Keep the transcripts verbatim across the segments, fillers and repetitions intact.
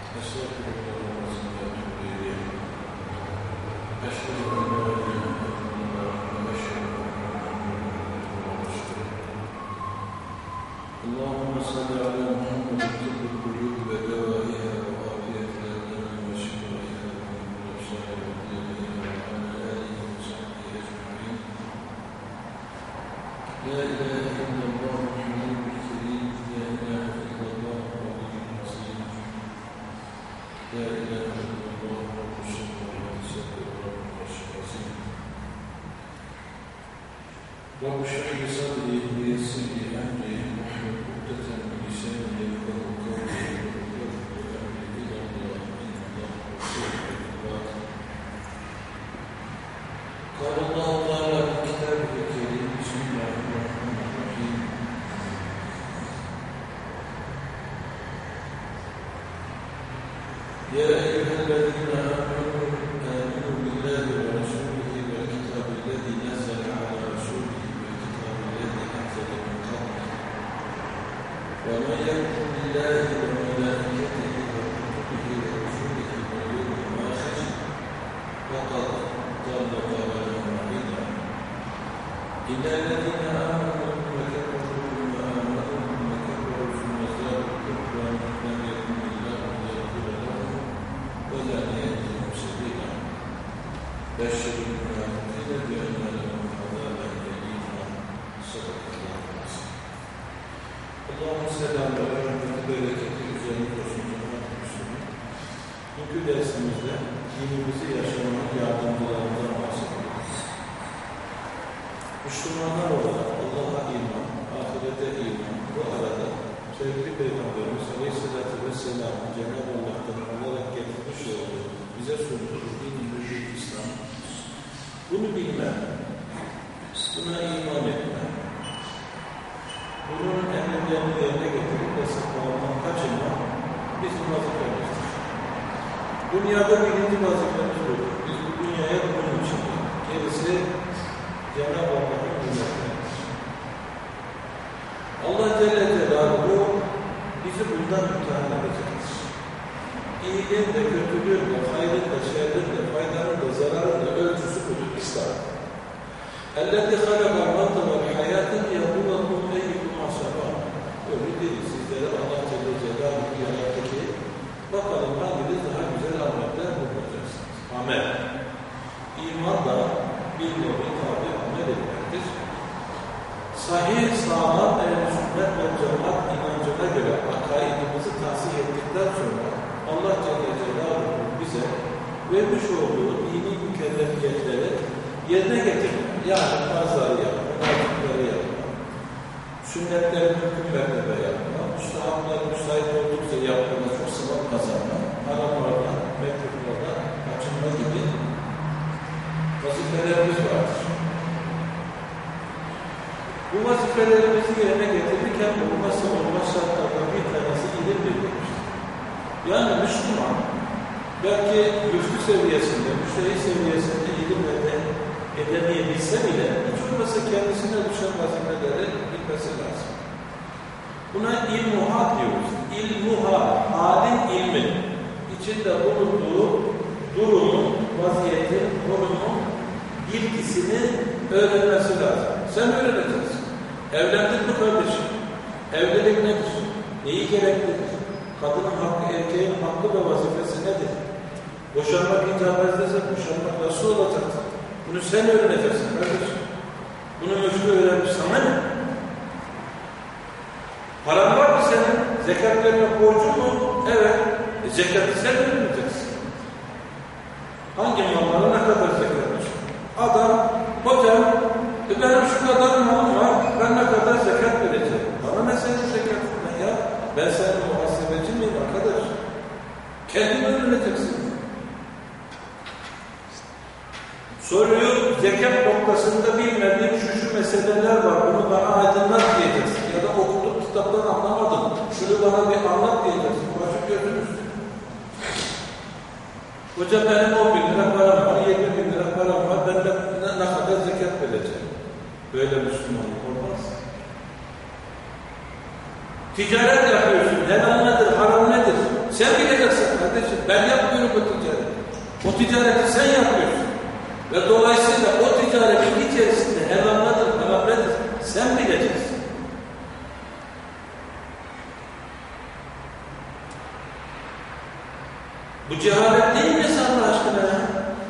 اللهم صل على محمد طب القلوب ودوائها وعافية الأبدان وشفائها ومن الأبصار والدينها وعلى آله وصحبه أجمعين. لا إله إلا الله محمد الكريم، لا إله إلا الله العلي العظيم، لا إله إلا الله رب السماوات السبع ورب العرش العظيم. رب اشرح لي صدري ويسر لي أمري واحلل عقدة من لساني يفقهوا قولي وأفوض أمري إلى الله إن الله غفور رحيم. قال الله تعالى في كتابه الكريم: بسم الله الرحمن الرحيم. يا أيها الذين آمنوا آمنوا بالله ورسوله والكتاب الذي نزل على رسوله والكتاب الذي أنزل من قبله ومن يكفر بالله وملائكته وكتبه ورسله واليوم الآخر فقد ضل ضلالا بعيدا. إلا الذين آمنوا وكفروا بما آمنوا ثم كفروا ثم ازدادوا كفرا لم يكن الله ليغفر لهم ولا ليهديهم سبيلا. بشر المنافقين بأن لهم عذابا أليما. صدق الله العظيم. Allah'ın selamı ve rahmeti bereketi üzerine olsun cemaat-i Müslüman. Bugünkü dersimizde dinimizi yaşamanın yardımcılarından bahsediyoruz. Müslümanlar olarak Allah'a iman, ahirete iman, bu arada sevgili Peygamberimiz Aleyhisselatü Vesselam'ın Cenab-ı Allah'tan olarak getirmiş olduğu, bize sunduğu din-i müjde İslam. Bunu bilmem, buna iman etmem, bunun emirlerini yerine getirip de sıkmalarından kaçınmak bizim vazifemizdir. Dünyada birinci vazifemiz budur. Biz bu dünyaya bunun için geldik. Gerisi Cenab-ı Allah'ın hürmetleridir. Allah Celle Celaluhu bizi bundan imtihan edecektir. İyiliğin de, kötülüğün de, hayrın da, şerrin de, faydanın da, zararın da ölçüsü budur İslam. اَلَّذِي خَلَقَ الْمَوْتَ وَالْحَيَاةَ لِيَبْلُوَكُمْ اَيُّكُمْ أَحْسَنُ عَمَلًا. Öyle değil. Sizlere Allah Celle Celaluhu yarattı ki bakalım hanginiz daha güzel ameller bulacaksınız. Amel. İman da bir nevi tabi amel etmektir. Sahih, sağlam, ehl-i sünnet ve cemaat inancına göre akaidimizi tahsih ettikten sonra Allah Celle Celaluhu bize vermiş olduğu dini mükellefiyetleri yerine getirmek. Yani fazları yapmak, vacipleri yapmak, sünnetlerin hüküm mertebe yapmak, müstahapları müsait oldukça yaptığında çok sevap kazanmak, haramlardan, mekruhlardan kaçınma gibi vazifelerimiz vardır. Bu vazifelerimizi yerine getirirken olmazsa olmaz şartlardan bir tanesi ilim bildirmiştir. Yani Müslüman belki güçlü seviyesinde, müşteri seviyesinde ilim edemeyebilse bile hiç olmazsa kendisine düşen vazifeleri bilmesi lazım. Buna ilmuha diyoruz. İlmuha, halin ilmi. İçinde bulunduğu durumun, vaziyetin, konumun bilgisini öğrenmesi lazım. Sen öğreneceksin. Evlendin mi kardeşim? Evlilik nedir? Neyi gereklidir? Kadının hakkı, erkeğin hakkı ve vazifesi nedir? Boşanmak icap ederse boşanmak nasıl olacaktır? Bunu sen öğreneceksin kardeşim. Bunu müftü öğrenmiş sana ne? Paran var mı senin? Zekat vermek borcun mu? Evet. E, zekatı sen öğreneceksin. Hangi mallara ne kadar zekat vereceksin? Adam, hocam, e benim şu kadar malım var, ben ne kadar zekat vereceğim? Bana ne senin zekatın ya? Ben senin muhasebeci miyim arkadaş? Kendin öğreneceksin. Soruyu zekat noktasında bilmediğim şu şu meseleler var, bunu bana aydınlat diyeceksin. Ya da okuduğum kitaptan anlamadım, şunu bana bir anlat diyeceksin. Başım gözüm üstü. Hocam benim on bin lira param var, yirmi bin lira param var, ben de ne, ne kadar zekat vereceğim. Böyle Müslümanlık olmaz. Ticaret yapıyorsun, helal nedir, haram nedir? Sen bileceksin kardeşim. Ben yapmıyorum bu ticareti. O ticareti sen yapıyorsun. Ve dolayısıyla o ticaretin içerisinde helal nedir, haram nedir sen bileceksin. Bu cehalet değil mi Allah aşkına ya?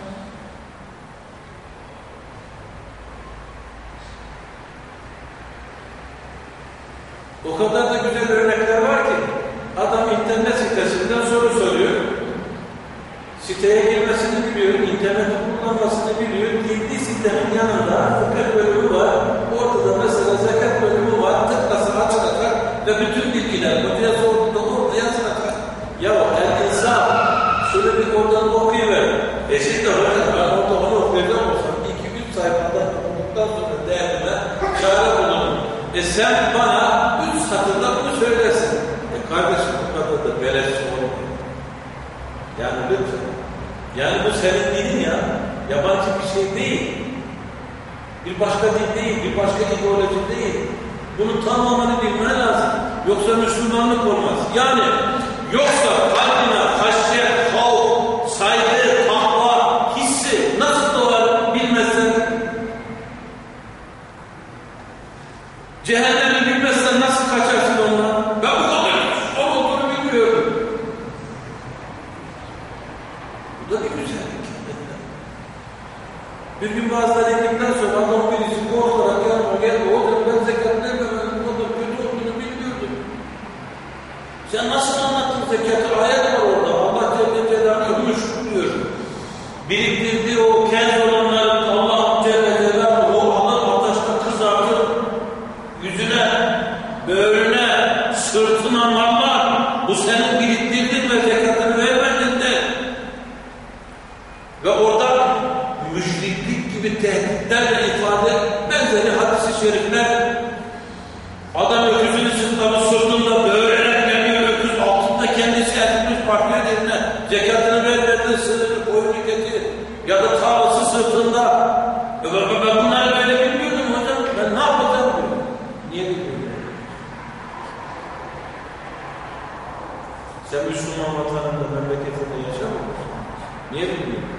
O kadar da güzel örnekler var ki adam internet sitesinden soru soruyor. Siteye girmesini biliyor, interneti kullanmasını biliyor. Girdiği sitenin yanında fıkıh bölümü var. Orada da mesela zekat bölümü var. Tıklası açılacak ve bütün bilgiler hocaya sorduğunda orada yazılacak. Ya el insan şöyle bir oradan okuyuver. E şimdi hocam ben orada onu okuyacağım olsam iki üç sayfadan okuduktan sonra değerine çare bulunur. E sen bana üç satırda bunu söylesin. E kardeşim bu kadar da beleş olmuyor. Yani lütfen. Yani bu senin dilin ya. Yabancı bir şey değil. Bir başka dil değil, bir başka ideoloji değil. Bunun tamamını bilmen lazım. Yoksa Müslümanlık olmaz. Yani yoksa kalbine haşyet, havf, saygı, takva, hissi nasıl doğar bilmezsen, cehennemi bilmezsen nasıl kaçarsın ondan? Ben bu kadar o olduğunu bilmiyorum. Bu da bir güzellik. Bir gün bazıları indikten sonra adam birisi korkarak yanıma geldi. Hocam ben zekat vermem, bu kadar kötü olduğunu bilmiyordum. Sen nasıl anlattın zekatı? Ayet var orada. Allah Celle Celaluhu diyor. Biriktirdiği o kenz olanları Allah Celle Celaluhu alır ateşte kızartır. Yüzüne, böğrüne, sırtına mallar. Bu senin biriktirdiğin ve zekatını vermedin de. Ve orada müşriklik gibi tehditlerle ifade benzeri hadis-i şerifler adam öküzünü sırtlamış sırtında böğrerek geliyor öküz altında kendisi etmiş bakıyor yerine zekatını vermedi sınırı boynu getir ya da tavası sırtında ben, ben bunları böyle bilmiyordum hocam ben ne yapacağım diyor. Niye bilmiyorum? Sen Müslüman vatanında memleketinde yaşamıyor musun? Niye bilmiyorsun?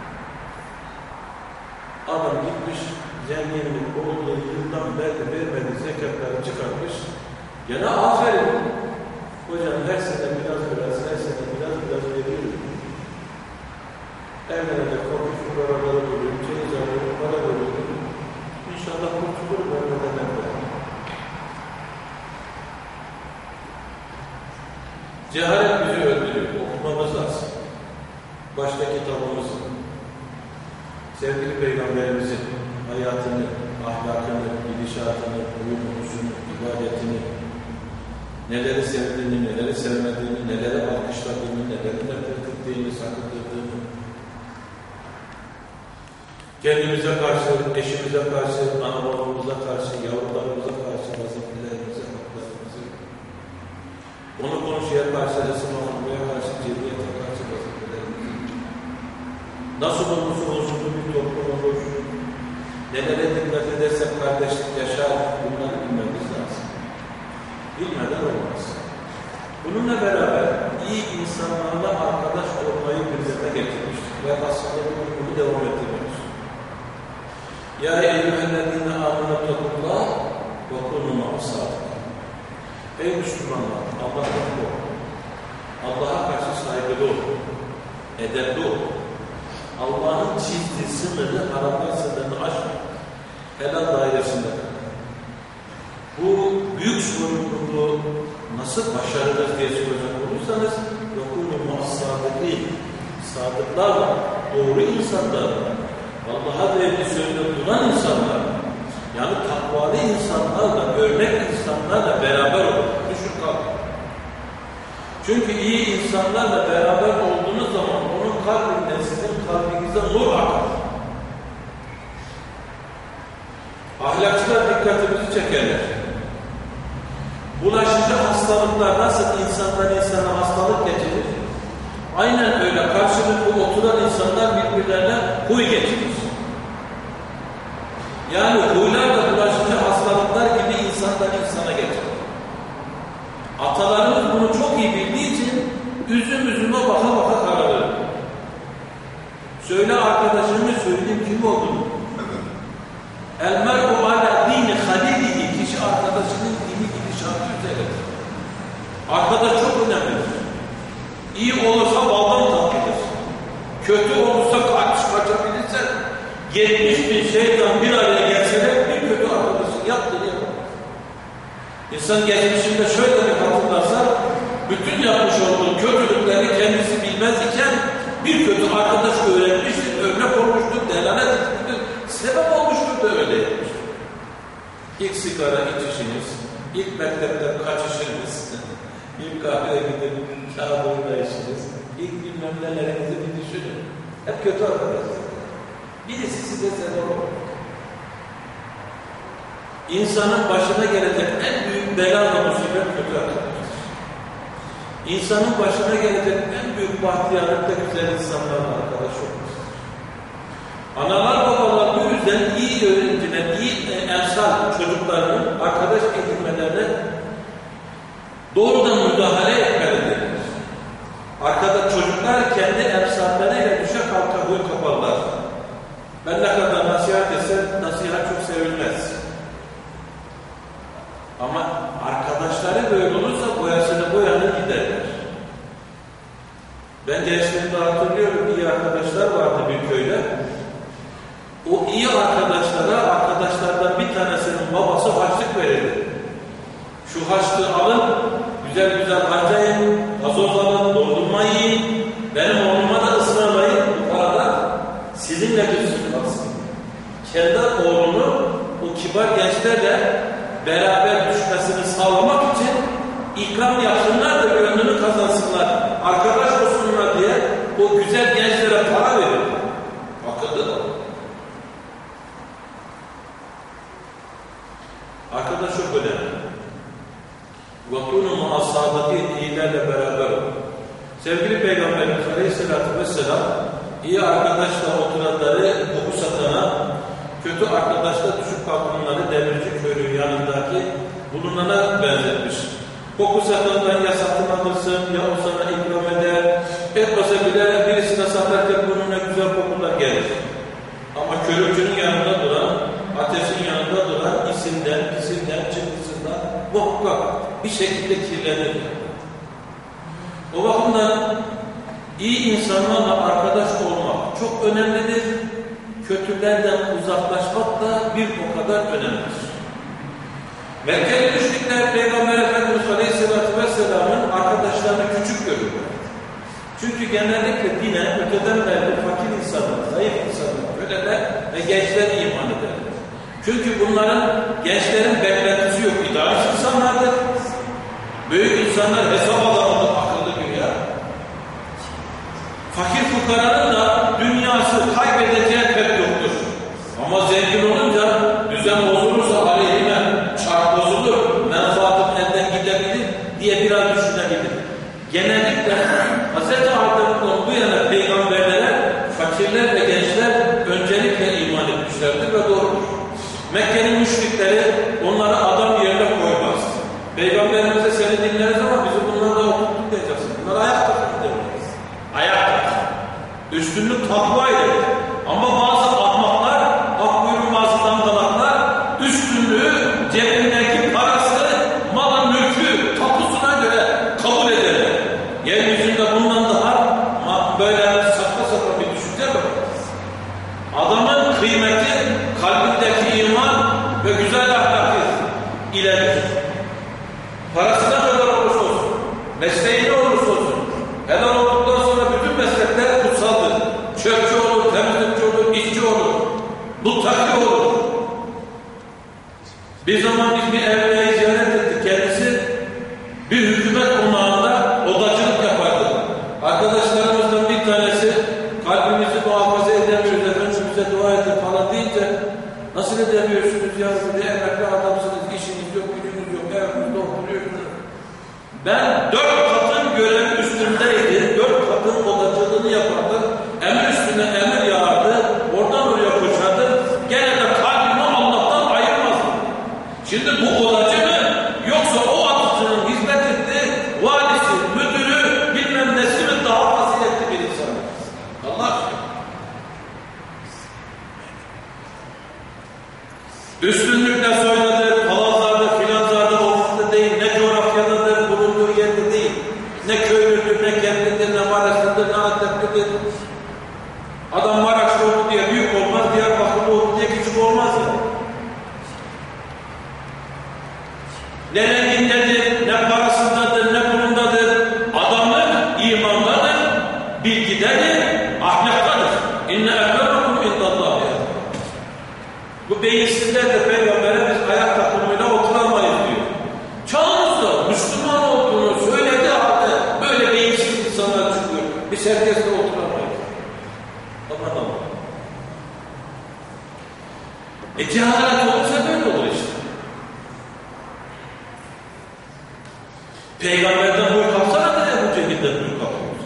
Adam gitmiş, zenginlik olduğu yıldan beri vermediği zekatları çıkartmış. Gene aferin. Hocam her sene biraz biraz, her sene biraz biraz veriyor. Evlerde komşu paraları oluyor, ceyiz alıyor, para oluyor. İnşallah kurtulur vermeden evler. Cehalet bizi öldürüyor, okumamız lazım. Başta kitabımızın. Sevgili Peygamberimizin hayatını, ahlakını, gidişatını, uyumusunu, ibadetini, neleri sevdiğini, neleri sevmediğini, neleri alkışladığını, neleri nefret ettiğini, sakındırdığını, kendimize karşı, eşimize karşı, ana babamıza karşı, yavrularımıza karşı, vazifelerimize, haklarımıza, onu konuşuya karşı, ısınmamaya karşı, cemiyete karşı vazifelerimize, nasıl olursa olsun bir toplum olur, nelere dikkat edersek kardeşlik yaşar, bunları bilmemiz lazım. Bilmeden olmaz. Bununla beraber iyi insanlarla arkadaş olmayı gündeme getirmiştir ve aslında bunu devam ettirmiştir. Ya eyyühellezine âmenettekullah ve kûnû ma'as-sâdiqîn. Ey Müslümanlar, Allah'tan kork. Allah'a karşı saygılı ol, edepli ol. Allah'ın çizdiği sınırı, haramlar sınırını aşma. Helal dairesinde. Bu büyük sorumluluğu nasıl başarılır diye soracak olursanız وَكُنُوا مَعَ الصَّادِقِينَ sadıklarla, doğru insanlarla, Allah'a verdiği sözde bulan insanlarla, yani takvalı insanlarla, örnek insanlarla beraber olur. Düşün kalk. Çünkü iyi insanlarla beraber olduğunuz zaman onun kalbinden sizin kalbinize nur akar. Ahlakçılar dikkatimizi çekerler. Bulaşıcı hastalıklar nasıl insandan insana hastalık getirir? Aynen öyle karşılıklı oturan insanlar birbirlerine huy getirir. Yani huylar da bulaşıcı hastalıklar gibi insandan insana getirir. Atalarımız bunu çok iyi bildiği için söyleyeyim kim olduğunu. El mer'u ala dini halilihi, kişi arkadaşının dini gidişatı üzeridir. Arkadaş çok önemlidir. İyi olursa baldan tatlıdır. Kötü olursa kaç kaçabilirsen yetmiş bin şeytan bir araya gelseler bir kötü arkadaşın yaptığını yapar. İnsan geçmişinde şöyle bir hatırlarsa bütün yapmış olduğu kötülükleri kendisi bilmez iken bir kötü arkadaş öğrenmiştir, örnek olmuştur, delalet etmiştir, sebep olmuştur da öyle yapmıştır. İlk sigara içişiniz, ilk mektepten kaçışınız, ilk kahveye gidip kağıdıyla işiniz, ilk bilmem nelerinizi bir düşünün. Hep kötü arkadaşlar. Birisi size sebep olur. İnsanın başına gelecek en büyük bela ve musibet kötü arkadaşlar. İnsanın başına gelecek en büyük bahtiyarlıkta güzel insanlarla arkadaş olmuştur. Analar babalar bu yüzden iyi öğrenciler, iyi emsal çocuklarının arkadaş edinmelerine doğrudan müdahale etmelidir. Arkada çocuklar kendi emsallarıyla düşe kalka huy kaparlar. Ben ne kadar nasihat etsem nasihat çok sevilmez. Ama arkadaşları böyle olursa boyasını boyanır giderler. Ben gençliğimde hatırlıyorum, iyi arkadaşlar vardı bir köyde. O iyi arkadaşlara, arkadaşlardan bir tanesinin babası harçlık verirdi. Şu harçlığı alın, güzel güzel harcayın, gazoz alın, dondurma yiyin, benim oğluma da ısmarlayın, bu parada sizinle düzgün kalsın. Kendi oğlunu o kibar gençlerle beraber düşmesini sağlamak için ikram yapsınlar da gönlünü kazansınlar, arkadaş olsunlar diye o güzel gençlere para verir. Akıllı da. Arkadaş çok önemli. وَكُنُوا مَعَ الصَّادِقِينَ, iyilerle beraber olun. Sevgili Peygamberimiz Aleyhisselatü Vesselam, iyi arkadaşla oturanları koku satana, kötü arkadaşla düşük kalkınları demirci köyü yanındaki bulunana benzetmiş. Koku satandan ya satın alırsın, ya o sana ikram eder, etmese bile birisine satarken burnuna güzel kokular gelir. Ama körükçünün yanında duran, ateşin yanında duran isinden, pisinden, çıktısından muhakkak bir şekilde kirlenir. O bakımdan iyi insanlarla arkadaş olmak çok önemlidir. Kötülerden uzaklaşmak da bir o kadar önemlidir. Mekkeli müşrikler Peygamber Efendimiz Aleyhisselatü Vesselam'ın arkadaşlarını küçük görürler. Çünkü genellikle dine öteden beri fakir insanlar, zayıf insanlar, köleler ve gençler iman ederler. Çünkü bunların, gençlerin beklentisi yok. İdealist insanlardır. Büyük insanlar hesap adamıdır, akıllı dünya. Fakir fukaranın da dünyası kaybedeceği pek yoktur. Ama zengin olunca düzen bozulursa aleyhine çark bozulur, menfaatın elden gidebilir diye biraz düşünebilir. Genellikle Hazreti Adem'den bu yana peygamberlere fakirler ve gençler öncelikle iman etmişlerdir ve doğrudur. Mekke'nin müşrikleri onları adam yerine koymaz. Peygamberimize seni dinleriz ama bizi bunlarla okuttuk diyeceksin. Bunlar ayak takımı demeliyiz. Ayak takımı. Üstünlük takvaydı. Ama bazı ahmaklar, hak buyurmazı dangalaklar, üstünlüğü cebindeki parası, malın mülkü, tapusuna göre kabul ederler. Yeryüzünde bundan daha böyle sakla sakla bir düşünce var. Adamın kıymeti kalbindeki iman ve güzel ahlakı iledir. Parası ne kadar olursa olsun, mesleği ne olursa olsun, helal olduktan sonra bütün meslekler kutsaldır. Çöpçü olur, temizlikçi olur, işçi olur, muttaki olur. Bir zaman biz bir evliyeyi ziyaret ettik. Kendisi bir hükümet konağında odacılık yapardı. Arkadaşlarımızdan bir tanesi kalbimizi muhafaza edemiyoruz, Efendimiz'e dua edin falan deyince nasıl edemiyorsunuz ya? Bir emekli adamsınız, işiniz yok, gücünüz yok, evinizde oturuyorsunuz. Ben dört katın görevi üstümdeydi, dört katın odacılığını yapardı. Emir üstüne emir yağardı, oradan oraya koşardı. Gene de kalbimi Allah'tan ayırmazdı. Şimdi bu odacı mı? Yoksa o atıcının hizmet ettiği valisi, müdürü, bilmem nesi mi daha faziletli bir insan? Allah aşkına. Biz herkesle oturamayız. Aman aman. E cehalet olursa böyle olur işte. Peygamberden boy kalksana da ya bu cehilden boy kalkıyoruz.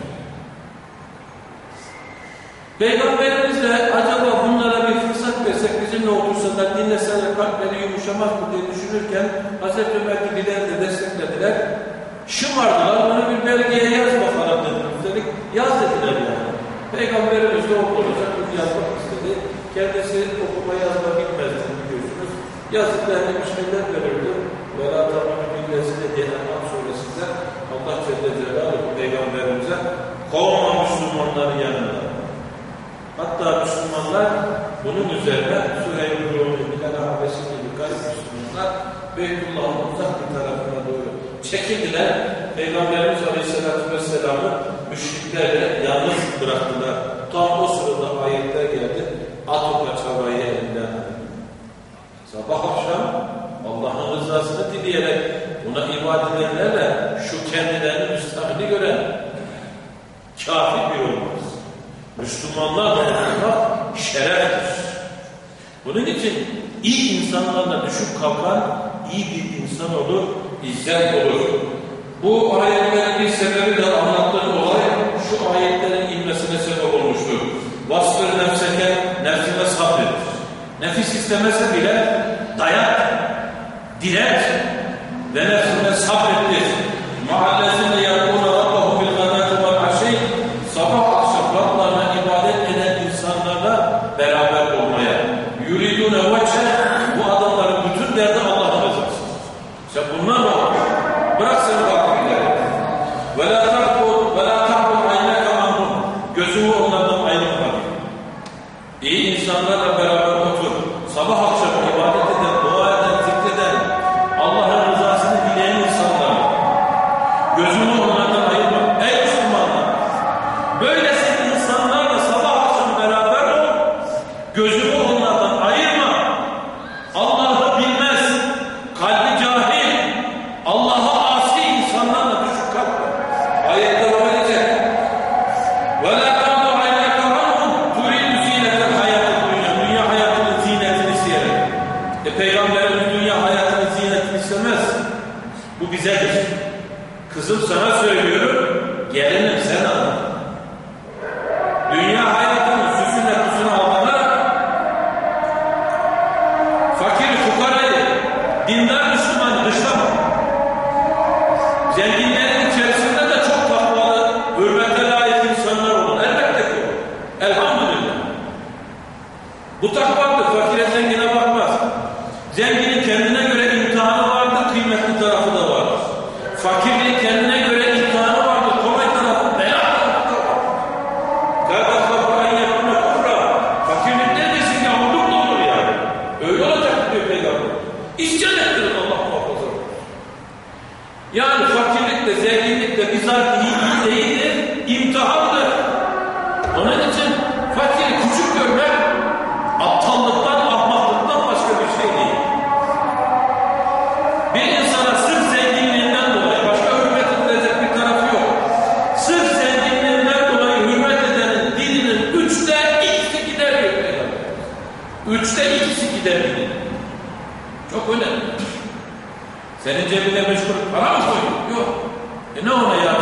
Peygamberimizle acaba bunlara bir fırsat versek, bizimle otursalar, dinleseler kalpleri yumuşamaz mı diye düşünürken Hazreti Ömer gibiler de desteklediler. Şımardılar, bunu bir belgeye yaz bakalım dediler. Üstelik yaz dediler yani. Peygamberimiz de olacak, bunu yazmak istedi. Kendisi okuma yazma bilmezdi biliyorsunuz. Yazdıklarını bir şeyler verirdi. وَلَا تَعْمَنُ بِالَّذِينَ diye En'am suresinde Allah Celle Celaluhu Peygamberimize kovma Müslümanların yanında. Hatta Müslümanlar bunun üzerine Süheyl-i Rumi, Bilal Habeşi gibi garip Müslümanlar Beytullah'ın uzak bir tarafına doğru çekildiler. Peygamberimiz Aleyhisselatü Vesselam'ı müşriklerle yalnız bıraktılar. Tam o sırada ayetler geldi. Atuka çabayı elinden. Sabah akşam Allah'ın rızasını dileyerek buna ibadet edenlerle şu kendilerini müstahni gören kafir bir olmaz. Müslümanlar olmak şereftir. Bunun için iyi insanlarla düşüp kalkan iyi bir insan olur, izzet olur. Bu ayetlerin bir sebebi de anlattığım olay şu ayetlerin inmesine sebep olmuştur. Vasfır nefseke, nefsine sabret. Nefis istemese bile dayak, diret ve nefsine sabrettir. Mahallesinde yakûne rabbahu bil gâdâti vel aşî, sabah akşam Rablarına ibadet eden insanlarla beraber olmaya. Yuridûne veçhe, bu adamların bütün derdi Allah'ın rızası. İşte bunlar var. Bırak seni bakımları. Ve lâ ta'bud, ve lâ ta'bud ayneke anhum. Gözünü onlardan ayrılma. İyi insanlarla beraber otur. Sabah akşam ibadet eden, dua eden, zikreden, Allah'ın rızasını dileyen insanlar. Gözünü onlardan ayırma. Ey Müslümanlar! Böylesi insanlarla sabah akşam beraber ol. Gözünü onlardan ayırma. Allah'ı bilmez. Kalbi cahil. Allah'a asi insanlarla düşük kalma. Ayette devam edecek. وَلَا تَعْدُ عَيْنَكَ عَنْهُمْ تُرِيدُ زِينَةَ الْحَيَاةِ الدُّنْيَا. Dünya hayatının zinetini isteyerek. E Peygamberimiz dünya hayatının zinetini istemez. Bu bizedir. Kızım sana söylüyorum, gelinim sen anla. Dünya hayatının süsüne pusuna aldanarak fakir fukarayı, dindar Müslümanı dışlama. Zenginlerin içerisinde de çok takvalı, hürmete layık insanlar olur. Elbette ki olur. Elhamdülillah. Bu takvadır. Fakire zengine bakmaz. Zenginin kendine göre imtihanı vardır, kıymetli tarafı da vardır. Fakirin kendine göre imtihanı vardır, kolay tarafı, bela tarafı da vardır. Kardeş kapıran yapımı kufra. Fakirlik neredesin ya? Olduk da olur yani. Öyle olacak diyor Peygamber. İsyan ettirin Allah muhafaza. Yani fakirlik de zenginlik de bizar iyi, iyi değildir, imtihandır. Onun için fakiri küçük görmek aptallıktan, ahmaklıktan başka bir şey değil. Bir insana sırf zenginliğinden dolayı başka hürmet edilecek bir tarafı yok. Sırf zenginliğinden dolayı hürmet edenin dilinin üçte ikisi gider diyor Peygamber. Üçte ikisi gider dilinin. Çok önemli. Senin cebine meşgul para mı koyuyor? Yok. E ne ona ya?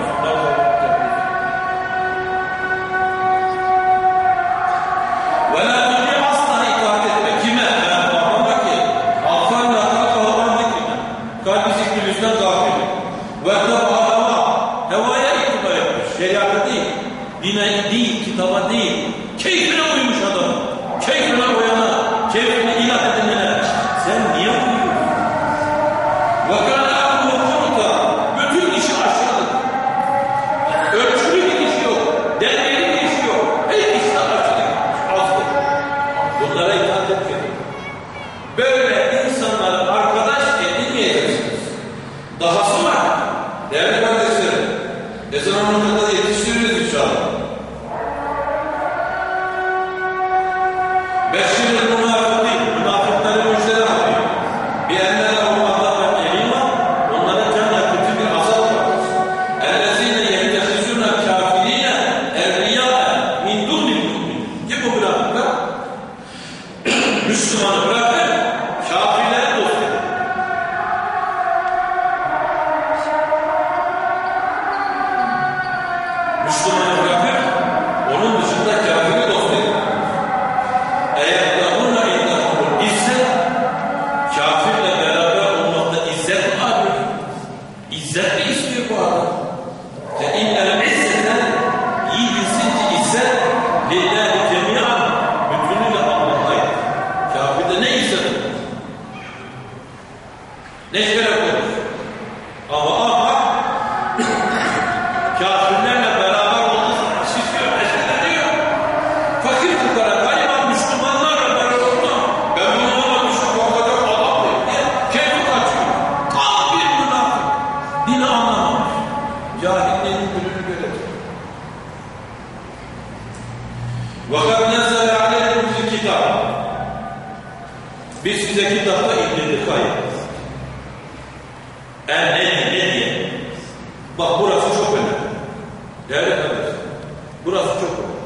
Ve la tüci asla itaat etme. Kime? Yani babama ki alfanla kalka olan zikrine. Kalbi zikrimizden gafil. Ve tabi hava. Hevaya itibar etmiş. Şeriata değil. Dine değil, kitaba değil. Keyfine uymuş adam. Keyfine uyana. Keyfine ilah edinene. Sen niye uyuyorsun? وَكَانَ أَمْرُهُ فُرُطًا. Bütün işi aşağılık. Ölçülü bir iş yok. Dengeli bir iş yok. Her işte aşağılık. Azdır. Bunlara itaat etmeyin. Böyle insanları arkadaş edinmeyeceksiniz. Dahası var. Değerli kardeşlerim, ezan anlamında da yetiştiririz inşallah. Beşşiril münafıkîn. Münafıkları müjdele yapıyor. Bir ennele onlara can yakıcı bir azap vardır. اَلَّذ۪ينَ يَتَّخِذُونَ الْكَافِر۪ينَ İzzet mi istiyor bu adam? Ve innel izzete, iyi bilsin ki izzet lillahi cemiyan, bütünüyle Allah'a ait. Kafirde ne izzet olur? Ne şeref olur? Ama ama kafirlerle beraber olduğu zaman şişiyor, neşeleniyor. Fakir fukara, gariban Müslümanlarla beraber oldu. Ben bunu anlamışım, bu kadar adam değil diye kendi kaçıyor. Tam bir münafık. Dini anlamamış. Cahilliğinin gününü görecek. وَقَدْ نَزَّلَ عَلَيْكُمْ فِي الْكِتَابِ Biz size kitapta indirdik ayet. E ne diye, ne diye? Bak burası çok önemli. Değerli kardeşler, burası çok önemli.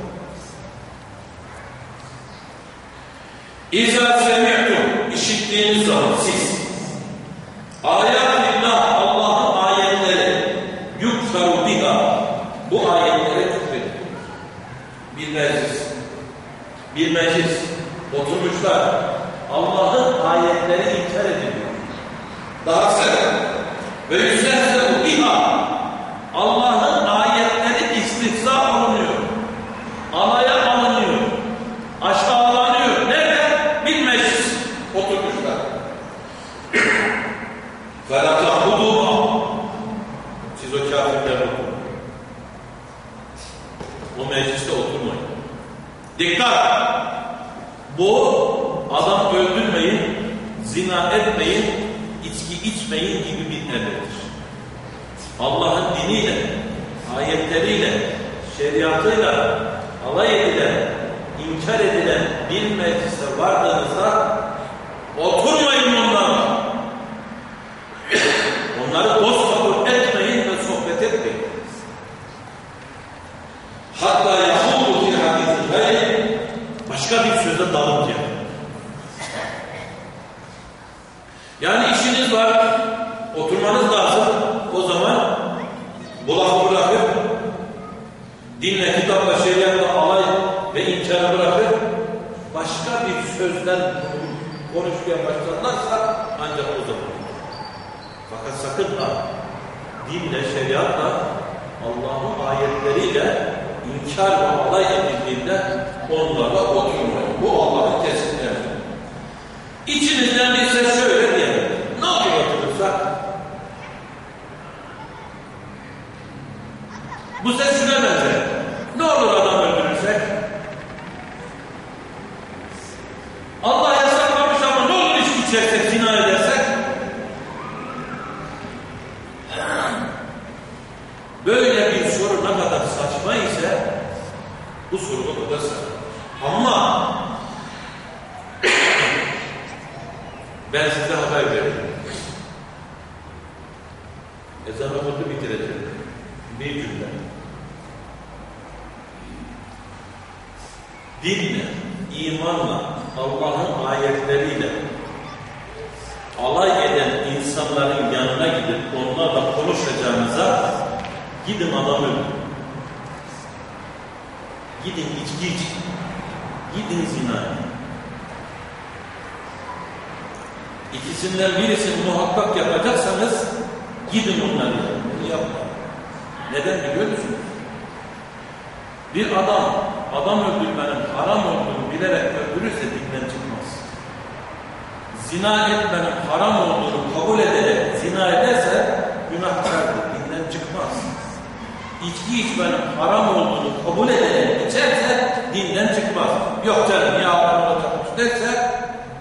İzâ semi'tum, işittiğiniz zaman siz, âyâtillah, Allah'ın ayetleri, yuksaru biha, bu ayetlere küfredin. Bir meclis, bir meclis, oturmuşlar, Allah'ın ayetleri inkar ediliyor. Daha sebep, ve yüzlerse biha, Allah'ın ayetleri istihza alınıyor, alaya alınıyor, aşağılanıyor. Nerede? Bir meclis oturmuşlar. فَلَا تَعْبُدُوهَا Siz o kafirlerle oturun. O mecliste oturmayın. Dikkat! Bu adam öldürmeyin, zina etmeyin, içki içmeyin gibi bir emrettir. Allah'ın diniyle, ayetleriyle, şeriatıyla alay edilen, inkar edilen bir meclise vardığınızda oturmayın onlarla. Onları dost kabul etmeyin ve sohbet etmeyin. Hatta yahudu fi hadisi gayr, başka bir söze dalınca. Yani işiniz var, oturmanız lazım. O zaman bulak bırakıp, dinle, kitapla, şeriatla alay ve inkarı bırakıp, başka bir sözden konuşmaya başlarlarsa ancak o zaman. Fakat sakın ha, dinle, şeriatla, Allah'ın ayetleriyle inkar ve alay edildiğinde onlarla oturmayın. Bu Allah'ın kesinlikleri. İçinizden bir ses şöyle diyelim. Ne olur oturursak? Bu ses şuna benzer. Ne olur adam öldürürsek? Allah yasaklamış ama ne olur içki içersek, zina edersek? Böyle bir soru ne kadar saçma ise bu soru o kadar saçma. Ama ben size haber vereyim. Ezan okundu, bitireceğim. Bir cümle. Dinle, imanla, Allah'ın ayetleriyle alay eden insanların yanına gidip onlarla konuşacağınıza gidin adam öldürün. Gidin içki için. Gidin zinaya. İkisinden birisini muhakkak yapacaksanız gidin onları. Bunu yapmayın. Neden biliyor musunuz? Bir adam, adam öldürmenin haram olduğunu bilerek öldürürse dinden çıkmaz. Zina etmenin haram olduğunu kabul ederek zina ederse günahkardır, dinden çıkmaz. İçki içmenin haram olduğunu kabul ederek içerse dinden çıkmaz. Yok canım ya haram olacakmış derse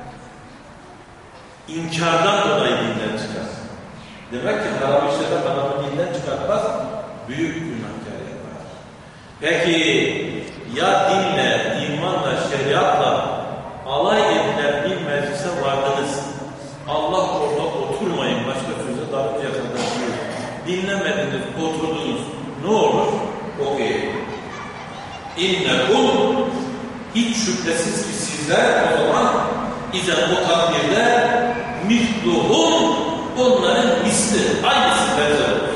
inkardan dolayı dinden çıkar. Demek ki haram işlerden adamı dinden çıkartmaz, büyük günahkar yapar. Peki ya dinle, imanla, şeriatla alay edilen bir meclise vardınız. Allah orada oturmayın, başka söze darıncaya kadar diyor. Dinlemediniz, oturdunuz. Ne olur? Okuyun. İnnekum, hiç şüphesiz ki sizler o zaman izen o takdirde mihluhum, onların misli, aynısı benzer olur.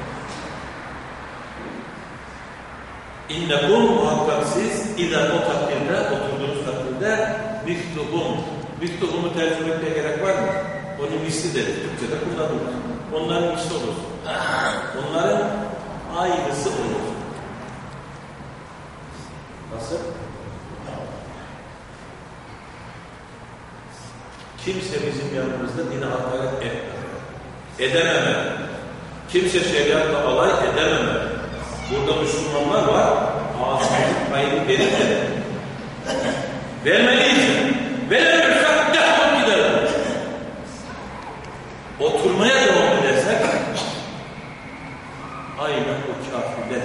İnnekum, muhakkak siz izen o takdirde, oturduğunuz takdirde mihluhum. Mihluhumu tercüme etmeye gerek var mı? Onun misli deriz. Türkçe'de kullanılır. Onların misli olur. Kimse bizim yanımızda dine hakaret etmez. Edememeli. Kimse şeriatla alay edememeli. Burada Müslümanlar var, ağzımızın payını verirler. Vermeliyiz. Veremiyorsak defol gidelim. Oturmaya devam edersek aynen o kafirler.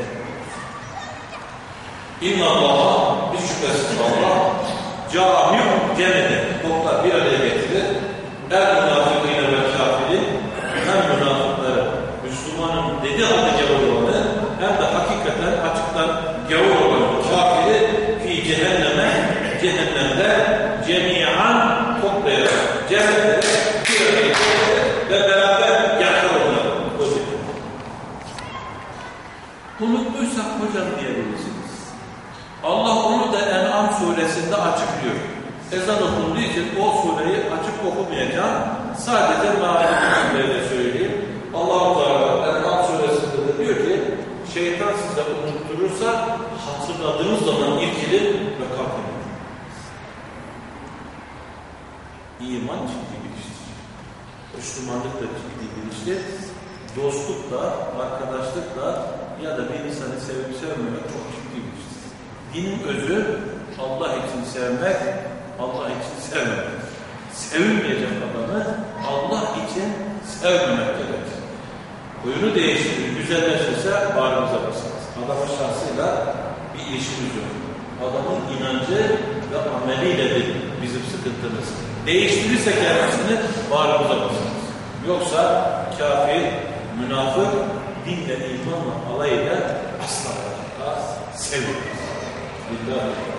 İnna Allah'a bir şüphesiz Allah cami'u cemede toplar bir araya getirir. Her münafıkıyla ve kafirin hem münafıkları Müslümanın dediği halde gavur olanı hem de hakikaten açıktan gavur olan kafiri fi cehenneme cehennemde cemiyan toplayarak cennete bir araya getirir ve beraber yakar onları. Unuttuysak hocam diyebilirsiniz. Allah onu da En'am suresinde açıklıyor. Ezan okunduğu için o sureyi açıp okumayacağım. Sadece mealini söyleyeyim. Allah-u Teala En'am suresinde de diyor ki şeytan size unutturursa hatırladığınız zaman irkilin ve kalkın. İman ciddi bir iştir. Müslümanlık da ciddi bir iştir. Dostluk da, arkadaşlık da ya da bir insanı sevip sevmemek çok ciddi bir iştir. Dinin özü Allah için sevmek, Allah için sevmemek. Sevilmeyecek adamı Allah için sevmemek gerekir. Huyunu değiştirir, güzelleşirse bağrımıza basarız. Adamın şahsıyla bir ilişkimiz yok. Adamın inancı ve ameliyledir bizim sıkıntımız. Değiştirirse kendisini bağrımıza basarız. Yoksa kafir, münafık, dinle, imanla, alayla asla sevmez. Billahi.